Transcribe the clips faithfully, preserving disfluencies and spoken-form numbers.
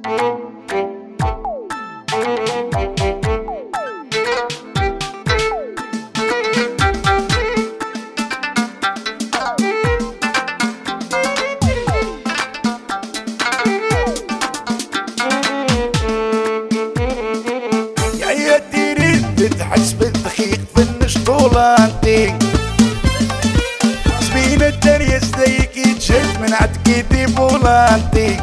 تحس بالدقيق في النشطولانتي زبينة الدنيا زديك يتشد من عندك يدي بولانتي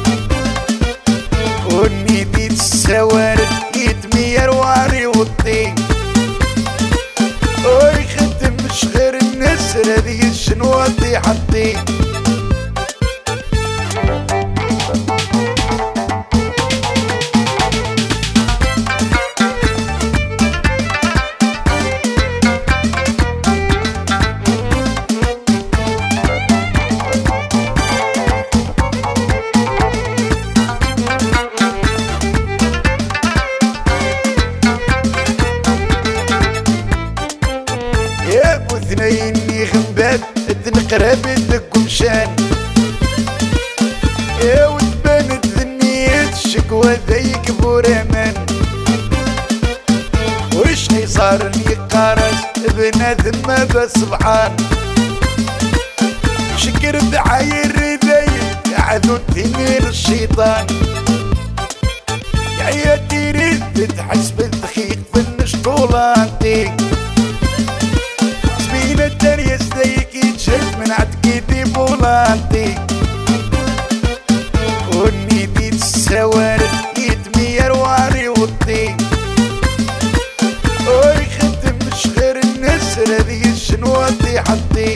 ونيدي السوارد يتمير واري وطي ويخدم مش غير النسر هذي الشنوة دي حطي اثنين غنبات تنقرب يدك ومشان يا وتبانت ذنيت الشكوى ذيك بورامان وش صار يقارس بنادم هذا سبحان شكر دعاير ذيك عذو تنير الشيطان يا عياتي ريت تحس بالدقيق في النشطولانتي الدنيا زديك يتشد من عندك يدي بولانتي ونيدي السوارد يتمير واري وطي ويخدم مش غير النسر هذي الشنوة دي حطي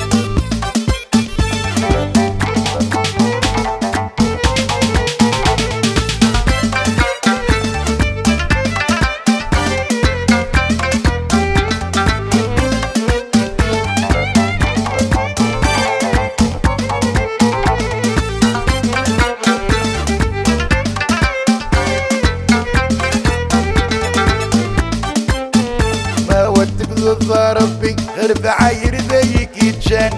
ربي غير بعاير ذيك يتجن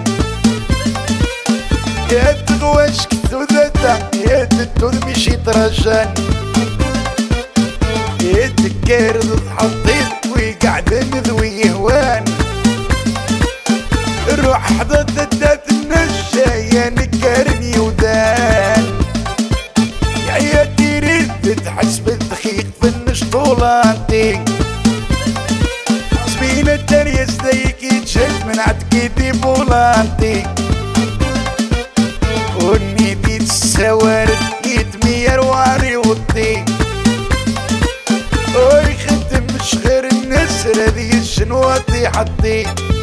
يا تغواش كثوذتا يا تتوذ مشي ترجان يا تكارد حطيت ويقعد نذوي هوان روح حضت ذات النشا يا نكرني ودان يا عياتي ريت تحس بالدقيق في النشطولانتي زبينة الدنيا زديك يتشد من عندك يدي بولانتي ونيدي السوارد يتمير واري وطي ويخدم مش غير النسر هذي الشنوة دي حطي